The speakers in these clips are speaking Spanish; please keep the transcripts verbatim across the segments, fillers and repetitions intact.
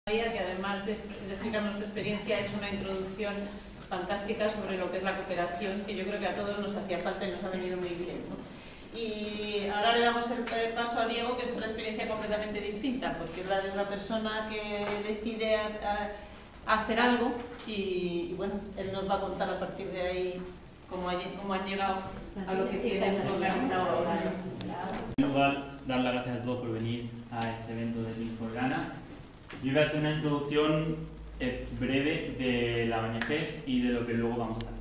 Que además de, de explicarnos su experiencia ha hecho una introducción fantástica sobre lo que es la cooperación, que yo creo que a todos nos hacía falta y nos ha venido muy bien, ¿no? Y ahora le damos el paso a Diego, que es otra experiencia completamente distinta, porque es la de una persona que decide a, a hacer algo y, y bueno, él nos va a contar a partir de ahí cómo, hay, cómo han llegado a lo que tienen organizado ahora. En primer lugar, dar las gracias a todos por venir a este evento de Team for Ghana. Yo voy a hacer una introducción eh, breve de la O N G y de lo que luego vamos a ver.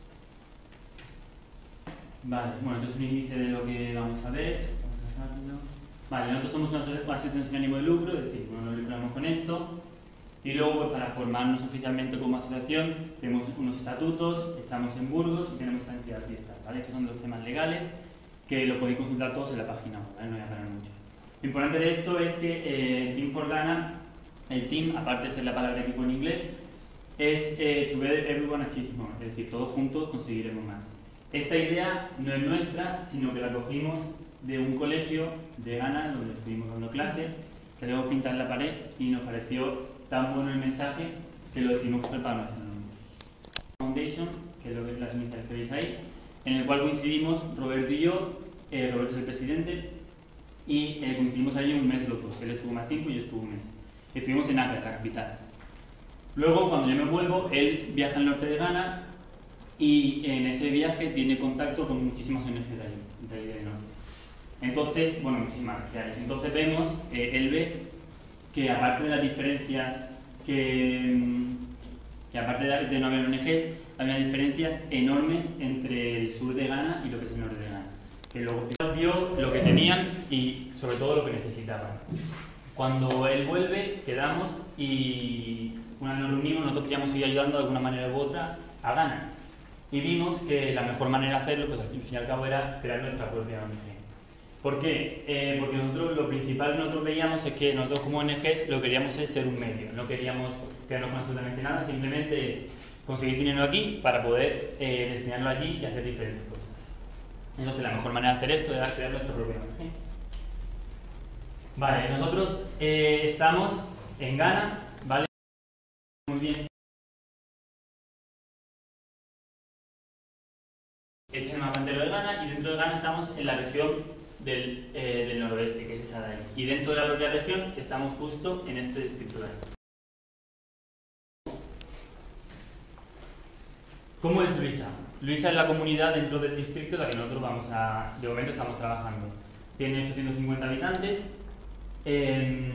Vale, bueno, esto es un índice de lo que vamos a ver. Vale, nosotros somos una asociación sin ánimo de lucro, es decir, bueno, nos lucramos con esto. Y luego, pues, para formarnos oficialmente como asociación, tenemos unos estatutos, estamos en Burgos y tenemos esta entidad fiscal, ¿vale? Estos son los temas legales que lo podéis consultar todos en la página web, ¿vale? No voy a parar mucho. Lo importante de esto es que eh, Team for Ghana, el team, aparte de ser la palabra equipo en inglés, es eh, together everyone achieves more, es decir, todos juntos conseguiremos más. Esta idea no es nuestra, sino que la cogimos de un colegio de Ghana donde estuvimos dando clases, que luego pintar en la pared y nos pareció tan bueno el mensaje que lo decidimos coger para nuestro nombre. Foundation, que es lo que las iniciales que veis ahí, en el cual coincidimos Roberto y yo. eh, Roberto es el presidente y eh, coincidimos ahí un mes los dos, él estuvo más tiempo y yo estuve un mes. Estuvimos en Accra, la capital. Luego, cuando yo me vuelvo, él viaja al norte de Ghana y en ese viaje tiene contacto con muchísimas O N G de ahí, de ahí del norte. Entonces, bueno, muchísimas que hay. Entonces vemos, eh, él ve que aparte de las diferencias que, que aparte de, de no haber O N Ges, había diferencias enormes entre el sur de Ghana y lo que es el norte de Ghana. Que luego vio lo que tenían y sobre todo lo que necesitaban. Cuando él vuelve, quedamos y una vez nos reunimos, nosotros queríamos seguir ayudando de alguna manera u otra a Ghana. Y vimos que la mejor manera de hacerlo, pues al fin y al cabo, era crear nuestra propia O N G. ¿Por qué? Eh, porque nosotros lo principal que nosotros veíamos es que nosotros como O N Ges lo que queríamos es ser un medio, no queríamos quedarnos con absolutamente nada, simplemente es conseguir dinero aquí para poder eh, destinarlo allí y hacer diferentes cosas. Entonces la mejor manera de hacer esto era crear nuestra propia O N G. Vale, nosotros eh, estamos en Ghana, ¿vale? Muy bien. Este es el mapa entero de Ghana y dentro de Ghana estamos en la región del, eh, del noroeste, que es esa de ahí. Y dentro de la propia región estamos justo en este distrito de ahí. ¿Cómo es Luisa? Luisa es la comunidad dentro del distrito en la que nosotros vamos a, de momento estamos trabajando. Tiene ochocientos cincuenta habitantes. Eh,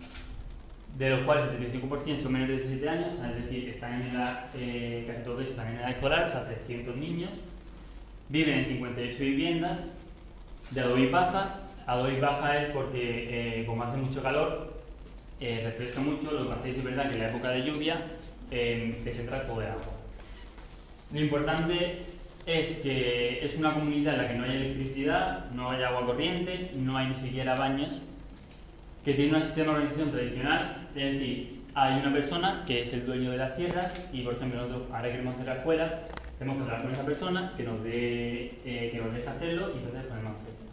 de los cuales el setenta y cinco por ciento son menores de diecisiete años, es decir, están en edad, eh, casi todos están en edad escolar, o sea, trescientos niños. Viven en cincuenta y ocho viviendas de adobe y paja. Adobe y paja es porque, eh, como hace mucho calor, eh, refresca mucho, lo que pasa es que es verdad que en la época de lluvia eh, les entra todo de agua. Lo importante es que es una comunidad en la que no hay electricidad, no hay agua corriente, no hay ni siquiera baños, que tiene un sistema de organización tradicional, es decir, hay una persona que es el dueño de las tierras y, por ejemplo, nosotros ahora queremos hacer la escuela, tenemos que hablar con esa persona que nos, dé, eh, que nos deje hacerlo y entonces ponemos a hacerlo.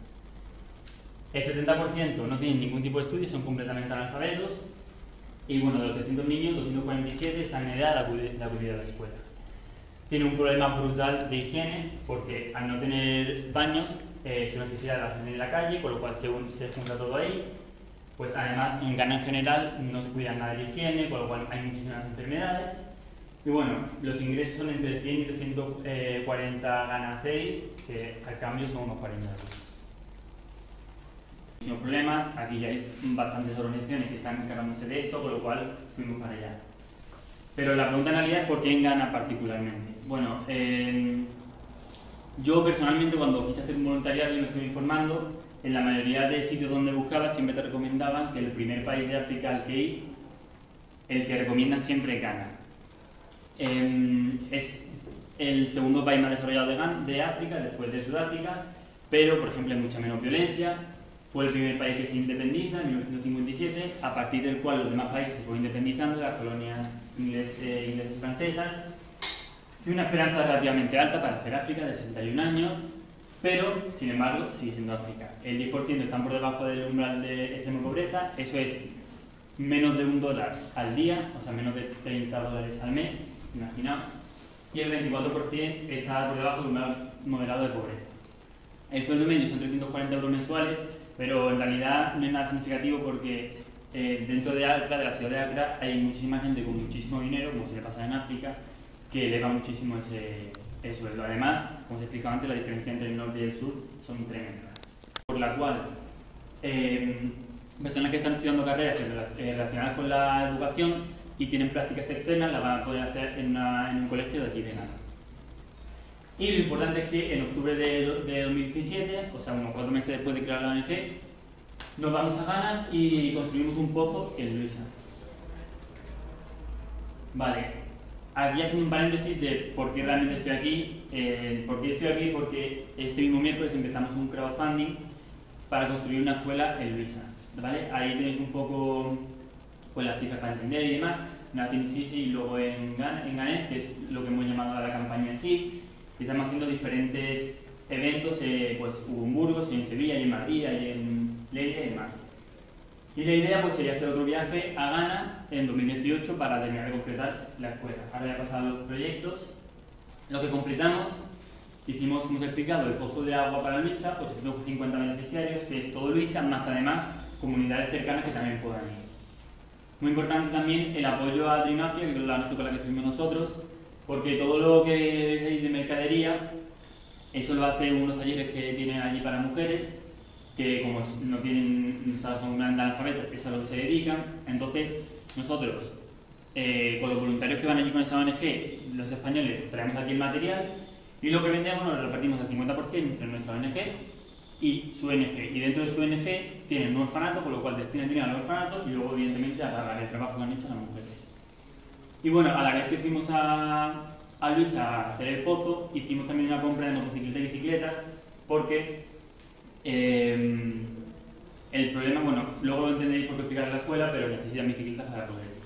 El setenta por ciento no tienen ningún tipo de estudio, son completamente analfabetos y, bueno, de los trescientos niños, doscientos cuarenta y siete están en edad de acudir, de acudir a la escuela. Tiene un problema brutal de higiene porque, al no tener baños, eh, su necesidad de hacer en la calle, con lo cual se, se junta todo ahí. Pues además en Ghana en general no se cuida nada de la higiene, con lo cual hay muchísimas enfermedades. Y bueno, los ingresos son entre cien y trescientos cuarenta Ghana seis, que al cambio son unos cuarenta euros. Muchos problemas, aquí ya hay bastantes organizaciones que están encargándose de esto, con lo cual fuimos para allá. Pero la pregunta en realidad es ¿por qué en Ghana particularmente? Bueno, eh, yo personalmente cuando quise hacer un voluntariado y me estuve informando, en la mayoría de sitios donde buscaba siempre te recomendaban que el primer país de África al que ir, el que recomiendan siempre es Ghana. Eh, es el segundo país más desarrollado de, Ghana, de África, después de Sudáfrica, pero por ejemplo hay mucha menos violencia. Fue el primer país que se independiza en mil novecientos cincuenta y siete, a partir del cual los demás países se fueron independizando, las colonias inglesas eh, inglés y francesas, y una esperanza relativamente alta para ser África de sesenta y un años. Pero, sin embargo, sigue siendo África. El diez por ciento están por debajo del umbral de extrema pobreza, eso es menos de un dólar al día, o sea, menos de treinta dólares al mes, imaginaos, y el veinticuatro por ciento está por debajo de un moderado de pobreza. El sueldo medio son trescientos cuarenta euros mensuales, pero en realidad no es nada significativo porque eh, dentro de Accra, de la ciudad de Accra, hay muchísima gente con muchísimo dinero, como se le pasa en África, que eleva muchísimo ese, ese sueldo. Además, como se explicaba antes, la diferencia entre el norte y el sur son tremendas. Por la cual, eh, personas que están estudiando carreras relacionadas con la educación y tienen prácticas externas las van a poder hacer en, una, en un colegio de aquí de Ghana. Y lo importante es que en octubre de, de dos mil diecisiete, o sea, unos cuatro meses después de crear la O N G, nos vamos a Ghana y construimos un pozo en Luisa. Vale, aquí hacemos un paréntesis de por qué realmente estoy aquí. Eh, ¿Por qué estoy aquí? Porque este mismo miércoles empezamos un crowdfunding para construir una escuela en Luisa. ¿Vale? Ahí tenéis un poco pues, las cifras para entender y demás. Nace en Sisi y luego en, en Ganés, que es lo que hemos llamado a la campaña en sí. Y estamos haciendo diferentes eventos, eh, pues hubo en Burgos, y en Sevilla, y en Madrid, y en Lleida y demás. Y la idea pues, sería hacer otro viaje a Ghana en dos mil dieciocho para terminar de completar la escuela. Ahora ya he pasado los proyectos. Lo que completamos, hicimos, como os he explicado, el pozo de agua para Luisa, ochocientos cincuenta beneficiarios, que es todo Luisa, más además comunidades cercanas que también puedan ir. Muy importante también el apoyo a Trimafia, que es la con la que estuvimos nosotros, porque todo lo que veis de mercadería, eso lo hace unos talleres que tienen allí para mujeres, que como no tienen, o sea, son grandes analfabetas, que es a lo que se dedican. Entonces, nosotros, eh, con los voluntarios que van allí con esa O N G, los españoles, traemos aquí el material y lo que vendemos nos lo repartimos al cincuenta por ciento entre nuestra O N G y su O N G. Y dentro de su O N G tienen un orfanato, con lo cual destinan dinero al orfanato y luego, evidentemente, a pagar el trabajo que han hecho las mujeres. Y bueno, a la vez que fuimos a, a Luisa a hacer el pozo, hicimos también una compra de motocicletas y bicicletas, porque eh, el problema, bueno, luego lo entenderéis por qué explicar en la escuela, pero necesitan bicicletas para poder ir.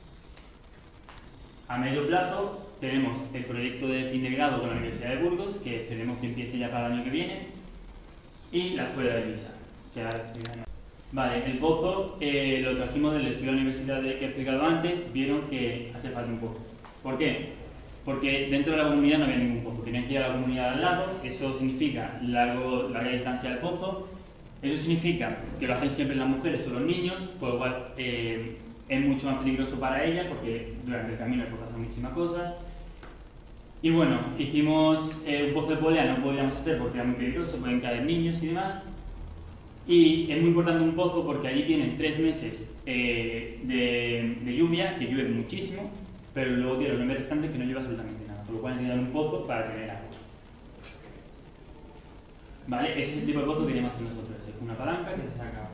A medio plazo tenemos el proyecto de fin de grado con la Universidad de Burgos, que esperemos que empiece ya para el año que viene, y la escuela de Luisa, que ahora explicaré. Vale, el pozo eh, lo trajimos del estudio de la universidad de, que he explicado antes. Vieron que hace falta un pozo. ¿Por qué? Porque dentro de la comunidad no había ningún pozo, tenían que ir a la comunidad al lado. Eso significa largo, larga distancia al pozo. Eso significa que lo hacen siempre las mujeres o los niños, por lo cual eh, es mucho más peligroso para ellas, porque durante el camino les pueden pasar muchísimas cosas. Y bueno, hicimos eh, un pozo de polea, no podíamos hacer porque era muy peligroso, pueden caer niños y demás. Y es muy importante un pozo porque allí tienen tres meses eh, de, de lluvia, que llueve muchísimo, pero luego tiene los nueve restantes que no llueve absolutamente nada, por lo cual necesitan un pozo para tener agua. ¿Vale? Ese es el tipo de pozo que queríamos hacer nosotros, es una palanca que se saca agua.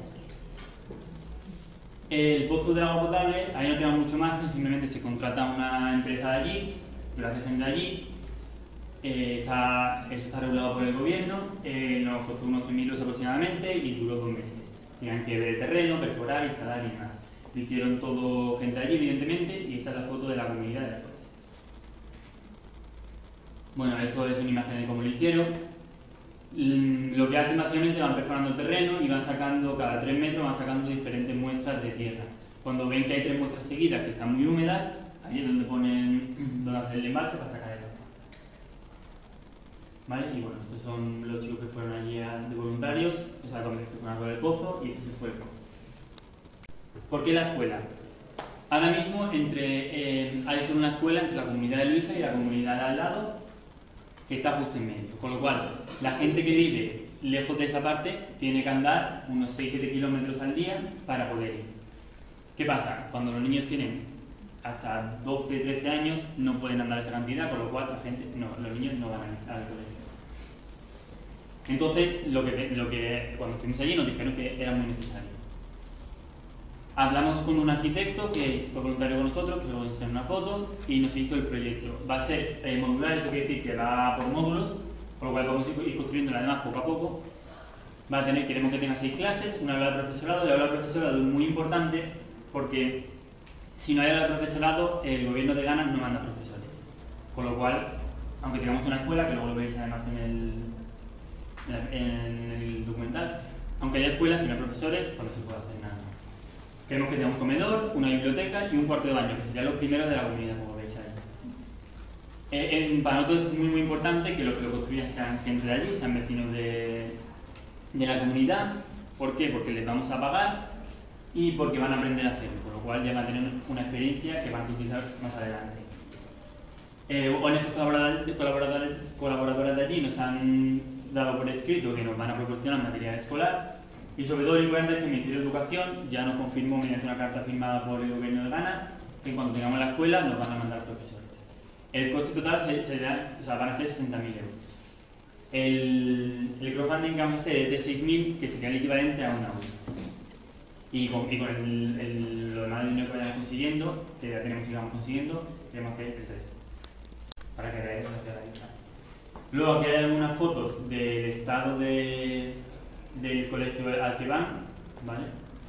El pozo de agua potable, ahí no tenemos mucho margen, simplemente se contrata una empresa de allí, que lo hace gente de allí. Eh, está, eso está regulado por el gobierno, eh, nos costó unos tres mil euros aproximadamente y duró dos meses. Tenían que ver el terreno, perforar, instalar y demás. Lo hicieron todo gente allí, evidentemente, y esta es la foto de la comunidad después. Bueno, esto es una imagen de cómo lo hicieron. Lo que hacen básicamente van perforando el terreno y van sacando, cada tres metros, van sacando diferentes muestras de tierra. Cuando ven que hay tres muestras seguidas que están muy húmedas, ahí es donde ponen donde hacen el embalse para sacar el agua. ¿Vale? Y bueno, estos son los chicos que fueron allí de voluntarios, o sea, donde se fueron a por el pozo, y ese se fue el pozo. ¿Por qué la escuela? Ahora mismo entre, eh, hay solo una escuela entre la comunidad de Luisa y la comunidad de al lado, que está justo en medio. Con lo cual, la gente que vive lejos de esa parte tiene que andar unos seis a siete kilómetros al día para poder ir. ¿Qué pasa? Cuando los niños tienen hasta doce, trece años no pueden andar esa cantidad, con lo cual la gente, no, los niños no van al colegio. Entonces, lo que, lo que, cuando estuvimos allí nos dijeron que era muy necesario. Hablamos con un arquitecto que fue voluntario con nosotros, que luego enseñé una foto, y nos hizo el proyecto. Va a ser eh, modular, esto quiere decir que va por módulos, por lo cual vamos a ir construyendo además poco a poco. Va a tener, queremos que tenga seis clases, una aula de profesorado, y la aula de profesorado es muy importante porque si no hay aula de profesorado, el gobierno de Ghana no manda profesores. Con lo cual, aunque tengamos una escuela, que luego lo veis además en el, en el documental, aunque haya escuelas y no hay profesores, pues no se puede hacer nada. Queremos que tenga un comedor, una biblioteca y un cuarto de baño, que serían los primeros de la comunidad, como veis ahí. Eh, eh, para nosotros es muy muy importante que los que lo construyan sean gente de allí, sean vecinos de, de la comunidad. ¿Por qué? Porque les vamos a pagar y porque van a aprender a hacerlo, con lo cual ya van a tener una experiencia que van a utilizar más adelante. Eh, O N G colaboradores, colaboradores, colaboradores de allí nos han dado por escrito que nos van a proporcionar material escolar y sobre todo lo importante es que el Ministerio de Educación ya nos confirmó mediante una carta firmada por el gobierno de Ghana que cuando tengamos la escuela nos van a mandar profesores. El coste total se, se da, o sea, van a ser sesenta mil euros. El, el crowdfunding que vamos a hacer es de seis mil, que sería el equivalente a una aula. Y con, y con el, el, lo demás de dinero que vayamos consiguiendo, que ya tenemos y vamos consiguiendo, queremos hacer el resto. Para que veáis la realidad. Luego aquí hay algunas fotos del estado de, del colegio al que van, ¿vale?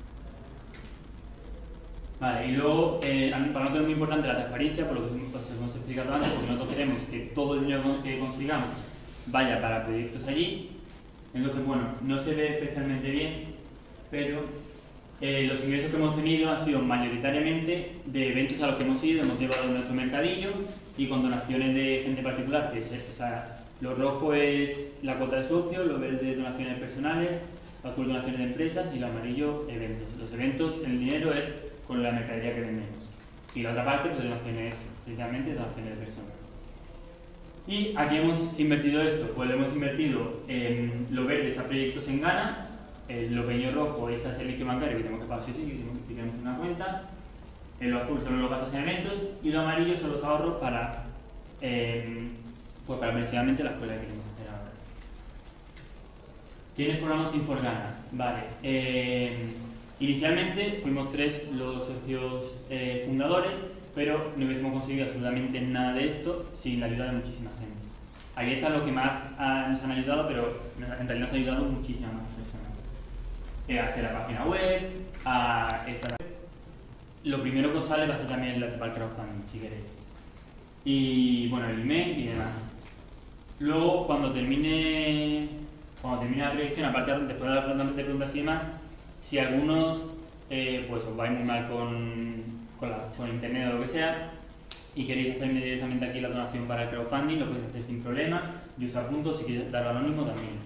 Vale, y luego, eh, para nosotros es muy importante la transparencia, por lo que os hemos explicado antes, porque nosotros queremos que todo el dinero que consigamos vaya para proyectos allí. Entonces, bueno, no se ve especialmente bien, pero eh, los ingresos que hemos tenido han sido mayoritariamente de eventos a los que hemos ido, hemos llevado nuestro mercadillo y con donaciones de gente particular, que es, o sea, lo rojo es la cuota de socio, lo verde es donaciones personales, lo azul donaciones de empresas y lo amarillo eventos. Los eventos, el dinero es con la mercadería que vendemos. Y la otra parte, pues donaciones, precisamente donaciones de personas. Y aquí hemos invertido esto, pues lo hemos invertido en lo verde es a proyectos en Ghana, en lo pequeño rojo es al servicio bancario que tenemos que pagar sí, sí, que tenemos una cuenta, en lo azul son los gastos en eventos y lo amarillo son los ahorros para, eh, pues para precisamente la escuela que queremos hacer ahora. ¿Quiénes formamos Team for Ghana? Vale, eh, inicialmente fuimos tres los socios eh, fundadores, pero no hubiésemos conseguido absolutamente nada de esto sin la ayuda de muchísima gente. Ahí está lo que más ha, nos han ayudado, pero en realidad nos ha ayudado muchísimas más personas. Eh, a hacer la página web, a esta... Lo primero que os sale va a ser también la para el crowdfunding, si queréis. Y bueno, el email y demás. Luego, cuando termine, cuando termine la proyección, aparte después de las rondas de preguntas y demás, si algunos eh, pues os vais muy mal con, con, la, con internet o lo que sea y queréis hacerme directamente aquí la donación para el crowdfunding, lo podéis hacer sin problema. Yo os apunto, si queréis darlo anónimo también.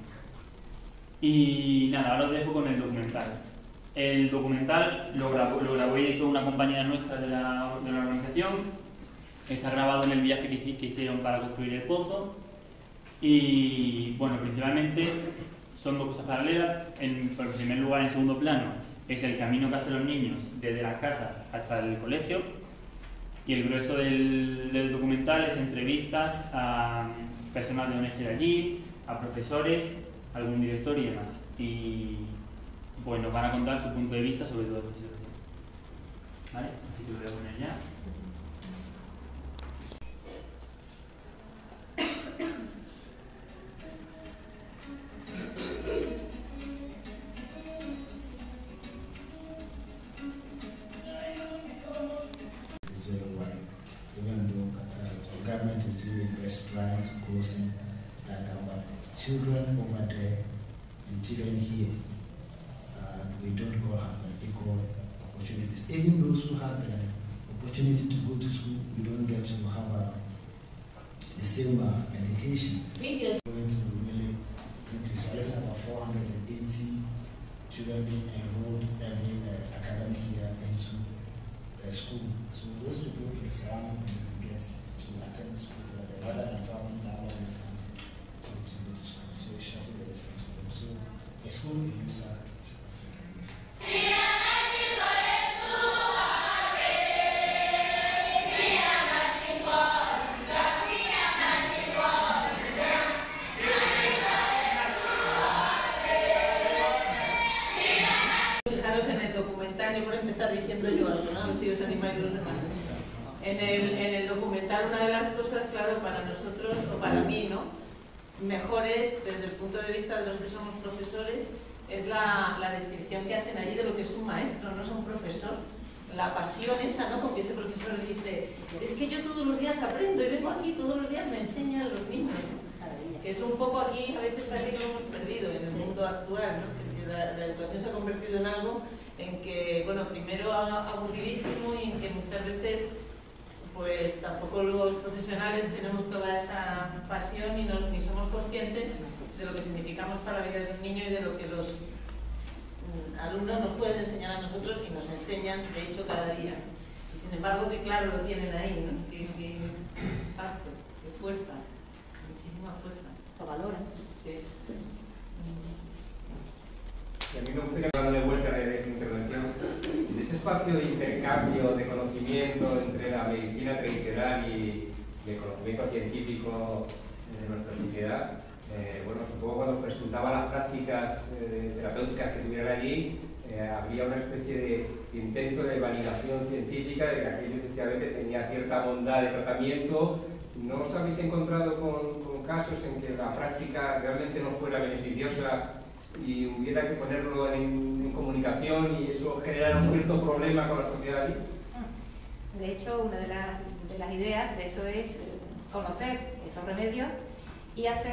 Y nada, ahora os dejo con el documental. El documental lo grabó, lo grabó y editó una compañera nuestra de la, de la organización. Está grabado en el viaje que, que hicieron para construir el pozo. Y bueno, principalmente son dos cosas paralelas. En, por primer lugar, en segundo plano, es el camino que hacen los niños desde las casas hasta el colegio. Y el grueso del, del documental es entrevistas a personas de O N G de allí, a profesores, algún director y demás. Y pues nos van a contar su punto de vista sobre todo esta situación. ¿Vale? Así que lo voy a poner ya. Children over there and children here, uh, we don't all have uh, equal opportunities. Even those who have the opportunity to go to school, we don't get to have uh, the same uh, education. We're going to really increase. We're looking at about four hundred eighty children being enrolled every uh, academic year into uh, school. So those people in the surrounding communities get to attend school rather than traveling that long distance to, to go to school. So it's shorting the distance for them. So a school in Lusa is Fijaros en el documental, yo por empezar diciendo yo algo, ¿no? Si os animáis los demás. En el, en el documental una de las cosas, claro, para nosotros, o para mí, ¿no? Mejores, desde el punto de vista de los que somos profesores, es la, la descripción que hacen allí de lo que es un maestro, no es un profesor. La pasión esa, ¿no? Con que ese profesor dice, es que yo todos los días aprendo y vengo aquí, todos los días me enseñan a los niños, ¿no? Que es un poco aquí, a veces parece que lo hemos perdido en el mundo actual, ¿no? Que la, la educación se ha convertido en algo en que, bueno, primero aburridísimo y en que muchas veces pues tampoco los profesionales tenemos toda esa pasión y no, ni somos conscientes de lo que significamos para la vida de un niño y de lo que los mm, alumnos nos pueden enseñar a nosotros y nos enseñan, de hecho, cada día. Y sin embargo, que claro, lo tienen ahí, ¿no? Que, que impacto, que fuerza, muchísima fuerza. Lo valoran. Sí. Y a mí me gustaría, dándole vuelta de tu intervención, en ese espacio de intercambio de conocimiento entre la medicina tradicional y, y el conocimiento científico de nuestra sociedad, eh, bueno, supongo cuando presentaba las prácticas eh, terapéuticas que tuvieran allí, eh, había una especie de intento de validación científica de que aquello efectivamente tenía cierta bondad de tratamiento. ¿No os habéis encontrado con, con casos en que la práctica realmente no fuera beneficiosa y hubiera que ponerlo en, en comunicación y eso generara un cierto problema con la sociedad allí? De hecho, una de, la, de las ideas de eso es conocer esos remedios y hacer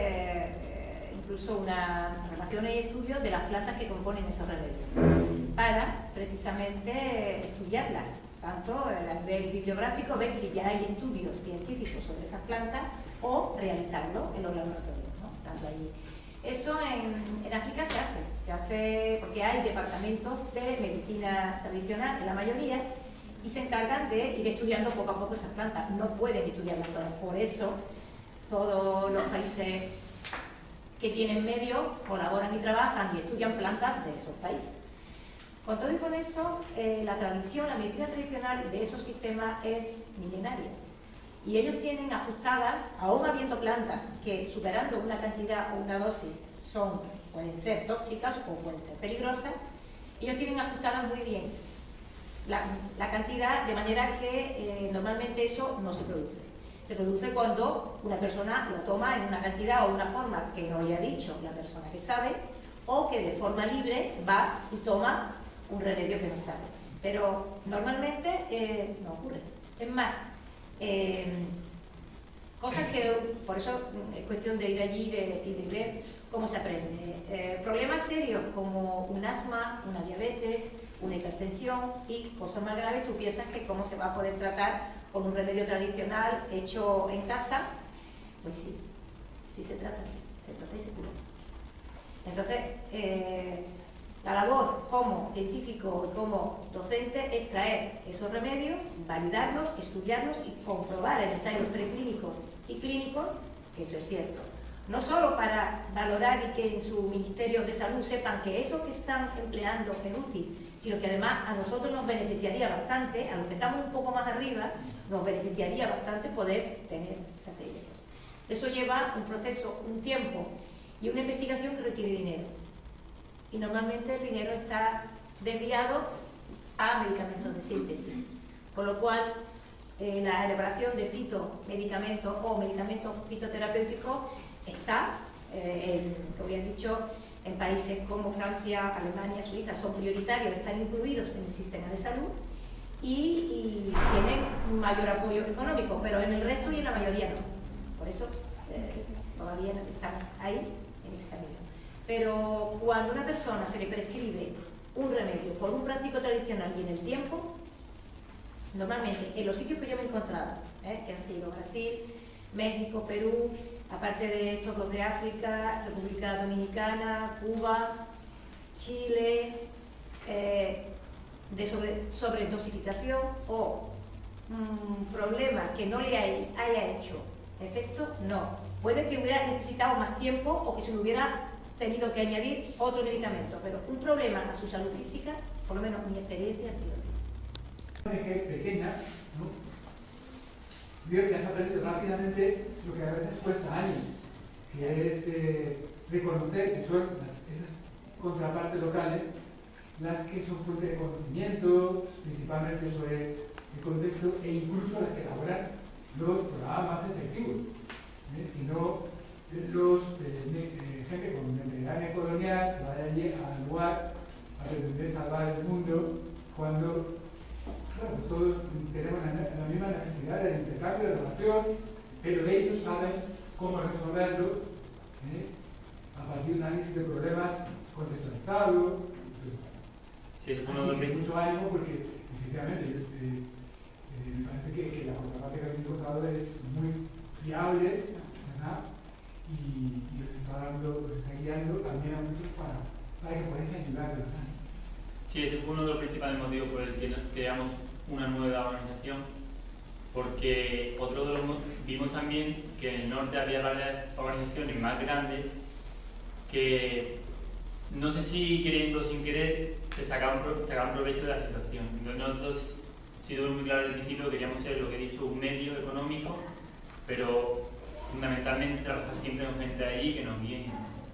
eh, incluso una relaciones y estudios de las plantas que componen esos remedios, para precisamente estudiarlas, tanto a nivel bibliográfico, ver si ya hay estudios científicos sobre esas plantas o realizarlo en los laboratorios, ¿no? Tanto allí. Eso en, en África se hace, se hace porque hay departamentos de medicina tradicional en la mayoría y se encargan de ir estudiando poco a poco esas plantas. No pueden estudiarlas todas, por eso todos los países que tienen medios colaboran y trabajan y estudian plantas de esos países. Con todo y con eso, eh, la tradición, la medicina tradicional de esos sistemas es milenaria. Y ellos tienen ajustadas, aún habiendo plantas que superando una cantidad o una dosis son, pueden ser tóxicas o pueden ser peligrosas, ellos tienen ajustadas muy bien la, la cantidad, de manera que eh, normalmente eso no se produce. Se produce cuando una persona lo toma en una cantidad o una forma que no haya dicho la persona que sabe, o que de forma libre va y toma un remedio que no sabe. Pero normalmente eh, no ocurre. Es más, Eh, cosas que, por eso es cuestión de ir allí y de, y de ver cómo se aprende. Eh, problemas serios como un asma, una diabetes, una hipertensión y cosas más graves, tú piensas que cómo se va a poder tratar con un remedio tradicional hecho en casa. Pues sí, sí se trata así, se trata y se cura. Entonces, eh, la labor como científico y como docente es traer esos remedios, validarlos, estudiarlos y comprobar en ensayos preclínicos y clínicos que eso es cierto. No solo para valorar y que en su Ministerio de Salud sepan que eso que están empleando es útil, sino que además a nosotros nos beneficiaría bastante, a los que estamos un poco más arriba, nos beneficiaría bastante poder tener esa serie de cosas. Eso lleva un proceso, un tiempo y una investigación que requiere dinero. Y normalmente el dinero está desviado a medicamentos de síntesis, con lo cual eh, la elaboración de fitomedicamentos o medicamentos fitoterapéuticos está, eh, en, como ya he dicho, en países como Francia, Alemania, Suiza, son prioritarios, están incluidos en el sistema de salud y, y tienen un mayor apoyo económico, pero en el resto y en la mayoría no. Por eso eh, todavía están ahí, en ese camino. Pero cuando a una persona se le prescribe un remedio por un práctico tradicional y en el tiempo, normalmente en los sitios que yo me he encontrado, ¿eh? que han sido Brasil, México, Perú, aparte de estos dos de África, República Dominicana, Cuba, Chile, eh, de sobre, sobredosificación o un problema que no le haya, haya hecho efecto, no. Puede que hubiera necesitado más tiempo o que se le hubiera tenido que añadir otro medicamento, pero un problema a su salud física, por lo menos mi experiencia ha sido. Desde pequeña, ¿no? Veo que has aprendido rápidamente lo que a veces cuesta años, que es eh, reconocer que son las, esas contrapartes locales las que son fuente de conocimiento, principalmente sobre el contexto, e incluso las que elaboran los programas más efectivos, ¿eh? Y no los eh, eh, gente con mentalidad colonial que vaya allí al lugar a pretender salvar el mundo cuando claro, pues todos tenemos la, la misma necesidad de intercambio, de relación, pero ellos saben cómo resolverlo ¿eh? a partir de un análisis de problemas contextualizados. Sí, eso fue uno de los Así que mucho ánimo porque, efectivamente, yo, eh, eh, me parece que, que la contraparte que habéis encontrado es muy fiable, ¿verdad? Y, y os está dando, os está guiando también a muchos para, para que podáis ayudar, ¿verdad? Sí, ese fue uno de los principales motivos por el que creamos una nueva organización, porque otro de los vimos también que en el norte había varias organizaciones más grandes que, no sé si queriendo o sin querer, se sacaban, sacaban provecho de la situación. Entonces nosotros, ha sido muy claro desde el principio, queríamos ser, lo que he dicho, un medio económico, pero fundamentalmente trabajar siempre con gente ahí que nos guíe.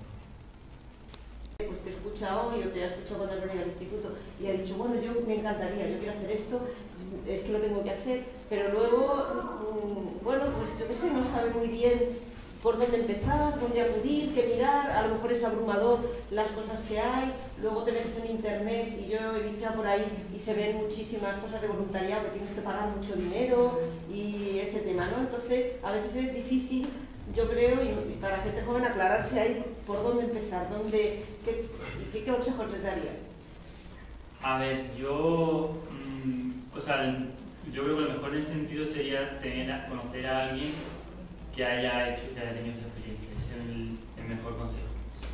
Pues te escucha hoy o te ha escuchado cuando has venido al instituto y ha dicho, bueno, yo me encantaría, yo quiero hacer esto, es que lo tengo que hacer, pero luego, bueno, pues yo qué sé, no sabe muy bien por dónde empezar, dónde acudir, qué mirar, a lo mejor es abrumador las cosas que hay, luego te metes en internet y yo he bichado por ahí y se ven muchísimas cosas de voluntariado que tienes que pagar mucho dinero y ese tema, ¿no? Entonces, a veces es difícil, yo creo, y para gente joven aclararse ahí por dónde empezar, dónde, qué, qué, qué consejos les darías. A ver, yo, mmm, o sea, yo creo que lo mejor en ese sentido sería tener a, conocer a alguien que haya hecho, que haya tenido esa experiencia, ese es el, el mejor consejo.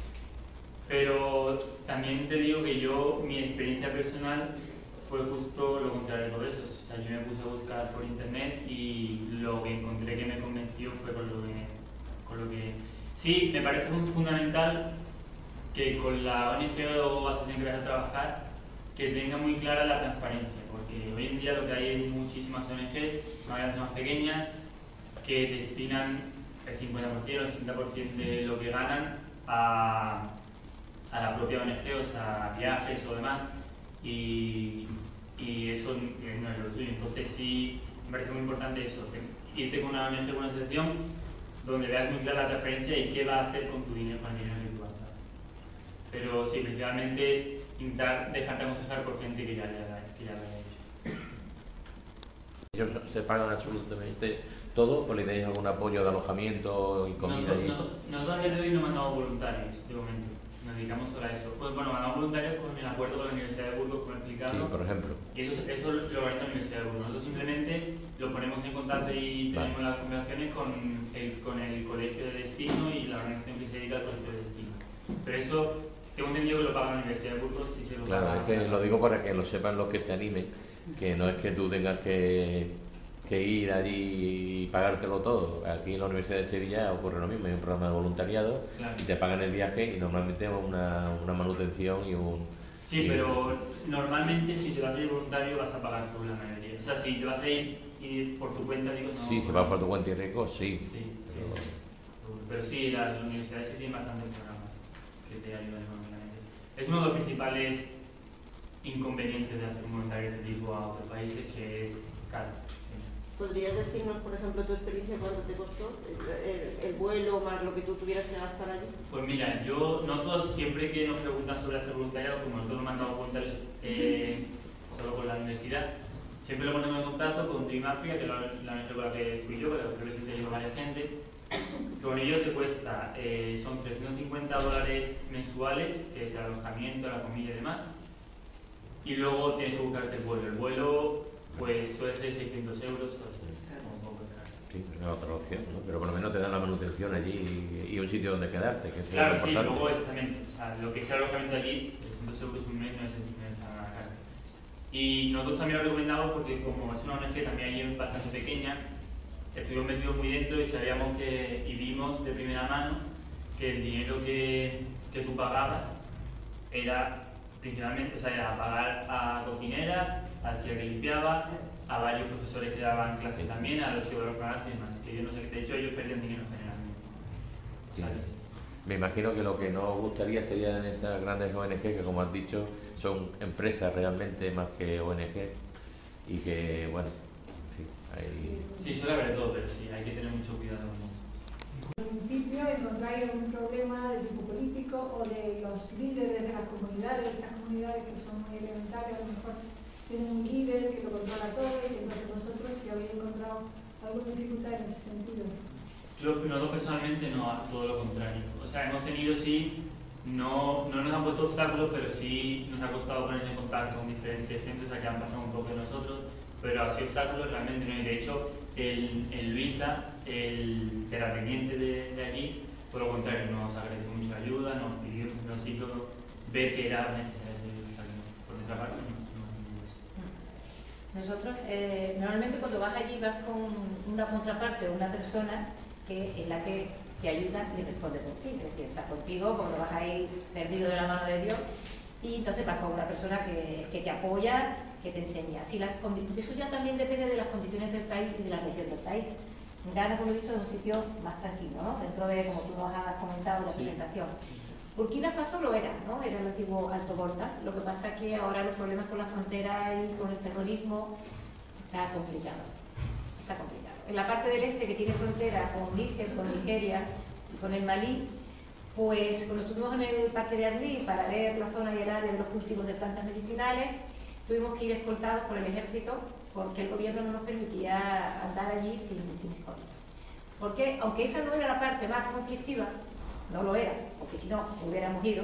Pero también te digo que yo, mi experiencia personal fue justo lo contrario de todo eso. O sea, yo me puse a buscar por internet y lo que encontré que me convenció fue con lo que, con lo que... Sí, me parece muy fundamental que con la O N G o asociación que vas a trabajar, que tenga muy clara la transparencia, porque hoy en día lo que hay es muchísimas O N Ges, más grandes más pequeñas, que destinan el cincuenta por ciento o el sesenta por ciento de lo que ganan a, a la propia O N G, o sea, a viajes o demás, y, y eso no es lo suyo. Entonces sí, me parece muy importante eso, irte con una O N G, con una asociación, donde veas muy clara la transparencia y qué va a hacer con tu dinero, con el dinero que tú vas a dar. Pero sí, principalmente es intentar dejarte aconsejar por gente que ya, que ya lo haya hecho. Ellos se pagan absolutamente todo, o le dais algún apoyo de alojamiento y comida. Nosotros, y... nosotros, nosotros a día de hoy no mandamos voluntarios, de momento. Nos dedicamos solo a eso. Pues bueno, mandamos voluntarios con el acuerdo con la Universidad de Burgos, como he explicado. Sí, por ejemplo. Y eso, eso lo organiza la Universidad de Burgos. Nosotros simplemente lo ponemos en contacto y tenemos vale. las conversaciones con el, con el colegio de destino y la organización que se dedica al colegio de destino. Pero eso, tengo entendido que lo paga la Universidad de Burgos y se lo Claro, paga. es que lo digo para que lo sepan los que se animen, que no es que tú tengas que... que ir allí y pagártelo todo. Aquí en la Universidad de Sevilla ocurre lo mismo, hay un programa de voluntariado, claro, y te pagan el viaje y normalmente una, una manutención y un... Sí, y pero un... normalmente si te vas a ir voluntario vas a pagar por la mayoría. O sea, si te vas a ir, ir por tu cuenta, digo, no... Sí, si vas por tu cuenta y riesgo, sí. Sí, pero... sí. Pero sí, las universidades sí tienen bastantes programas que te ayudan económicamente. Es uno de los principales inconvenientes de hacer un voluntario de este tipo a otros países, que es caro. ¿Podrías decirnos, por ejemplo, tu experiencia, cuánto te costó el, el, el vuelo más lo que tú tuvieras que gastar allí? Pues mira, yo, nosotros siempre que nos preguntan sobre hacer voluntariado, como nosotros nos mandamos voluntarios eh, solo con la universidad, siempre lo ponemos en contacto con Dream Africa, que es la, la O N G con la que fui yo, con la que siempre llevo varias gente, que con ellos te cuesta, eh, son trescientos cincuenta dólares mensuales, que es el alojamiento, la comida y demás, y luego tienes que buscarte el vuelo. El vuelo pues suele ser seiscientos euros, suele ser como poco caro. Sí, es otra opción, ¿no? Pero por lo menos te dan la manutención allí y un sitio donde quedarte, que es claro, lo sí, importante. luego también, o sea, lo que es el alojamiento allí, trescientos euros un mes no es, no es nada caro. Y nosotros también lo recomendamos porque como es una O N G también ahí bastante pequeña, estuvimos metidos muy dentro y sabíamos que, y vimos de primera mano que el dinero que, que tú pagabas era principalmente, o sea, era pagar a cocineras, a la chica que limpiaba, a varios profesores que daban clases también, a los chicos de orfanato y demás. Que yo no sé, de hecho ellos perdían dinero generalmente. Sí. O sea, me imagino que lo que nos gustaría serían esas grandes O N G que, como has dicho, son empresas realmente más que O N G y que, bueno, sí, hay... Sí, suele haber de todo, pero sí, hay que tener mucho cuidado con eso. En principio encontráis un problema de tipo político o de los líderes de las comunidades, estas comunidades que son muy elementarias, a lo mejor tienen un líder que lo controla todo y entonces vosotros si habéis encontrado alguna dificultad en ese sentido. Yo, nosotros personalmente no, todo lo contrario. O sea, hemos tenido sí no, no nos han puesto obstáculos, pero sí nos ha costado ponernos en contacto con diferentes centros, a que han pasado un poco de nosotros, pero así obstáculos realmente no hay. De hecho, el, el Luisa, el terrateniente de, de allí, por lo contrario, nos agradeció mucho la ayuda, nos pidió, nos hizo ver que era necesario ese cambio. Por nuestra parte, no, no, no es. Nosotros, eh, normalmente cuando vas allí vas con una contraparte o una persona que es la que te ayuda y responde por ti, es decir, está contigo porque vas a ir perdido de la mano de Dios, y entonces vas con una persona que, que te apoya, que te enseña. Si las, eso ya también depende de las condiciones del país y de la región del país. Ghana, como he visto, es un sitio más tranquilo, ¿no? Dentro de, como tú nos has comentado en la presentación. Burkina Faso lo era, ¿no? Era el antiguo Alto Volta. Lo que pasa es que ahora los problemas con la frontera y con el terrorismo está complicado. Está complicado. En la parte del este, que tiene frontera con Níger, con Nigeria y con el Malí, pues cuando estuvimos en el parque de Arlí para ver la zona y el área de los cultivos de plantas medicinales, tuvimos que ir escoltados por el ejército porque el gobierno no nos permitía andar allí sin, sin escolta. Porque, aunque esa no era la parte más conflictiva, no lo era, porque si no hubiéramos ido,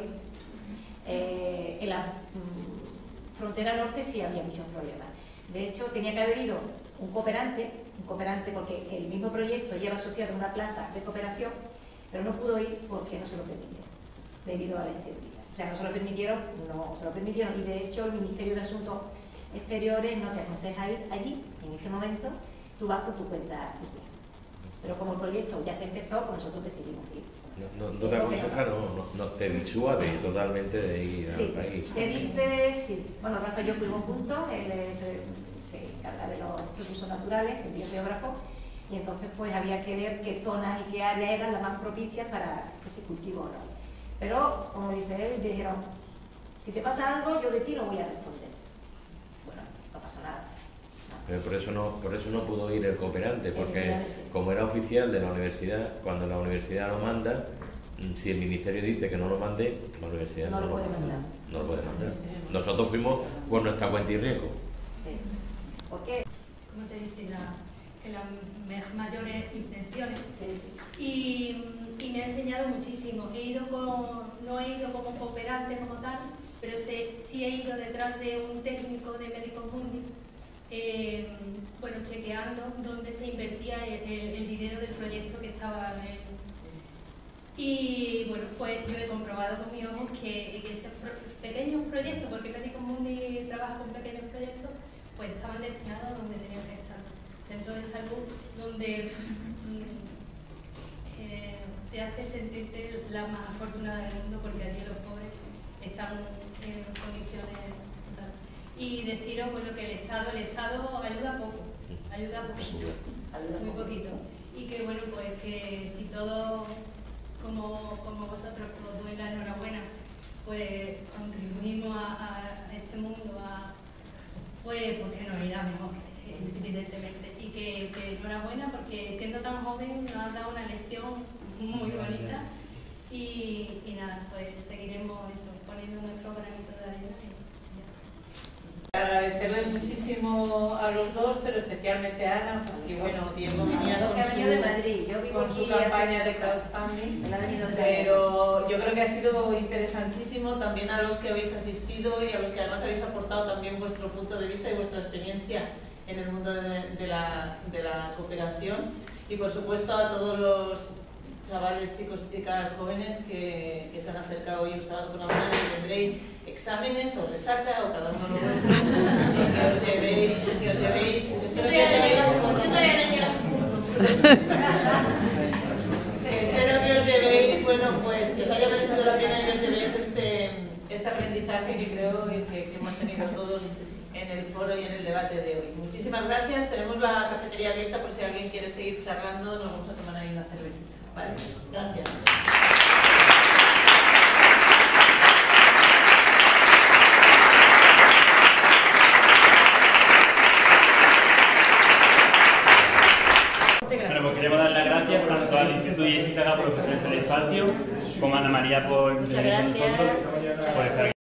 eh, en la mm, frontera norte sí había muchos problemas. De hecho, tenía que haber ido un cooperante, un cooperante porque el mismo proyecto lleva asociado una plaza de cooperación, pero no pudo ir porque no se lo permitieron, debido a la inseguridad. O sea, no se lo permitieron, no se lo permitieron, y de hecho el Ministerio de Asuntos Exteriores no te aconseja ir allí, en este momento, tú vas por tu cuenta propia. Pero como el proyecto ya se empezó, pues nosotros decidimos ir. No, no, no te aconseja, no, no, no, te disuade totalmente de ir sí, al país. Te dice, sí. Bueno, Rafa y yo fuimos juntos, él es, se encarga de los recursos naturales, el biogeógrafo, y entonces pues había que ver qué zonas y qué áreas eran las más propicias para ese cultivo, ¿no? Pero, como dice él, dijeron, si te pasa algo, yo de ti no voy a responder. Bueno, no pasa nada. Pero por eso no, por eso no pudo ir el cooperante, porque como era oficial de la universidad, cuando la universidad lo manda, si el ministerio dice que no lo mande, la universidad no, no, lo, lo, puede mandar. no lo puede mandar. Nosotros fuimos por nuestra cuenta y riesgo. Sí. ¿Por qué? ¿Cómo se dice? La, que las mayores intenciones. Sí, sí. Y, y me ha enseñado muchísimo. He ido con, no he ido como cooperante como tal, pero sé, sí he ido detrás de un técnico de Medicos Mundi, eh, bueno, chequeando dónde se invertía el, el, el dinero del proyecto que estaba en el... Y bueno, pues yo he comprobado con mis ojos que, que esos pro, pequeños proyectos, porque Medicos Mundi trabaja con pequeños proyectos, pues estaban destinados a donde tenían que estar. Centro de salud, donde eh, te hace sentirte la más afortunada del mundo, porque allí los pobres están en condiciones totales. Y deciros, bueno, que el Estado, el Estado ayuda poco, ayuda poquito, muy poquito. Y que bueno, pues que si todos, como, como vosotros, que os doy la enhorabuena, pues contribuimos a, a este mundo, a, pues, pues que nos irá mejor, evidentemente. Y que, que enhorabuena, porque siendo tan joven nos has dado una lección muy bonita. Y, y nada, pues seguiremos eso, poniendo nuestro granito de arena. Agradecerles muchísimo a los dos, pero especialmente a Ana, porque bueno, Diego venía con, que ha venido de su, Madrid. Yo vivo con su aquí campaña de crowdfunding, Él ha venido de pero yo creo que ha sido interesantísimo también a los que habéis asistido y a los que además habéis aportado también vuestro punto de vista y vuestra experiencia en el mundo de, de, la, de la cooperación, y por supuesto a todos los chavales, chicos y chicas jóvenes que, que se han acercado hoy un sábado por la mañana, y tendréis exámenes o resaca o cada uno lo vuestro, y que os llevéis, que os llevéis, espero que os llevéis, espero que os llevéis, bueno, pues que os haya merecido la pena y que os llevéis este, este aprendizaje que creo que, que hemos tenido todos en el foro y en el debate de hoy. Muchísimas gracias, tenemos la cafetería abierta por si alguien quiere seguir charlando, nos vamos a tomar ahí una cervecita. Vale, gracias. Bueno, pues queremos dar las gracias tanto al Instituto Jessica por ofrecernos el espacio, como a Ana María por venir con nosotros, por estar aquí.